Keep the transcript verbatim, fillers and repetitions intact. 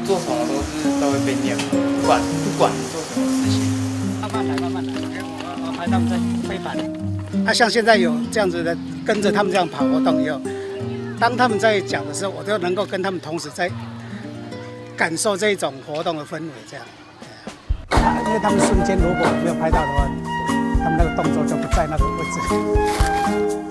做什么都是都会被念，不管不管做什么事情。 慢慢来，慢慢来，因为我我拍他们在飞盘。 啊，像现在有这样子的跟着他们这样跑活动以后，当他们在讲的时候，我就能够跟他们同时在感受这一种活动的氛围，这样。啊，因为他们瞬间如果没有拍到的话，他们那个动作就不在那个位置。